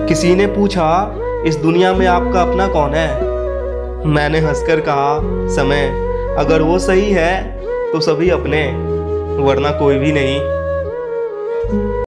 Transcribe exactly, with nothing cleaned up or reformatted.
किसी ने पूछा, इस दुनिया में आपका अपना कौन है? मैंने हंसकर कहा, समय। अगर वो सही है तो सभी अपने, वरना कोई भी नहीं।